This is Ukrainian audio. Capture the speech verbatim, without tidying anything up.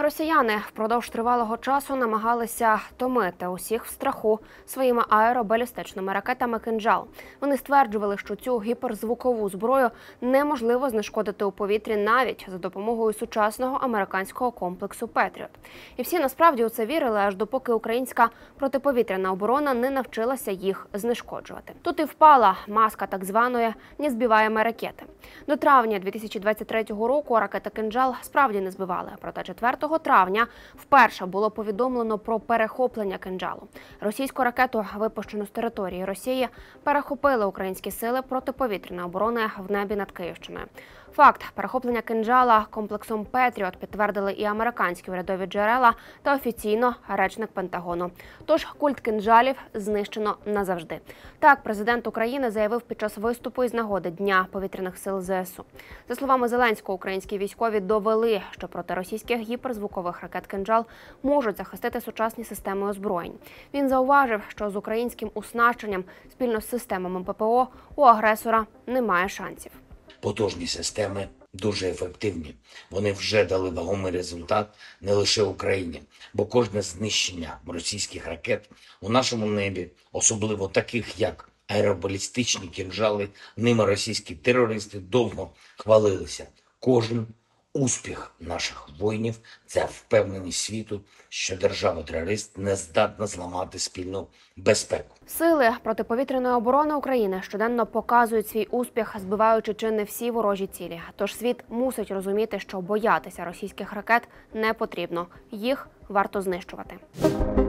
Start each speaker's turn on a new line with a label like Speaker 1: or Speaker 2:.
Speaker 1: Росіяни впродовж тривалого часу намагалися томити усіх в страху своїми аеробалістичними ракетами «Кинжал». Вони стверджували, що цю гіперзвукову зброю неможливо знешкодити у повітрі навіть за допомогою сучасного американського комплексу «Петріот». І всі насправді у це вірили, аж допоки українська протиповітряна оборона не навчилася їх знешкоджувати. Тут і впала маска так званої «незбиваємої ракети». До травня дві тисячі двадцять третього року ракети «Кинжал» справді не збивали, проте четвертого травня вперше було повідомлено про перехоплення «Кинжалу». Російську ракету, випущену з території Росії, перехопили українські сили протиповітряної оборони в небі над Київщиною. Факт перехоплення «Кинжала» комплексом «Петріот» підтвердили і американські урядові джерела та офіційно речник Пентагону. Тож культ «Кинжалів» знищено назавжди. Так президент України заявив під час виступу із нагоди Дня повітряних сил ЗСУ. За словами Зеленського, українські військові довели, що проти російських гіперзвукових ракет «Кинжал» можуть захистити сучасні системи озброєнь. Він зауважив, що з українським оснащенням спільно з системами ППО у агресора немає шансів.
Speaker 2: Потужні системи дуже ефективні. Вони вже дали вагомий результат не лише Україні, бо кожне знищення російських ракет у нашому небі, особливо таких як аеробалістичні «Кинжали», ними російські терористи довго хвалилися. Кожен успіх наших воїнів – це впевненість світу, що держава-терорист не здатна зламати спільну безпеку.
Speaker 1: Сили протиповітряної оборони України щоденно показують свій успіх, збиваючи чи не всі ворожі цілі. Тож світ мусить розуміти, що боятися російських ракет не потрібно. Їх варто знищувати.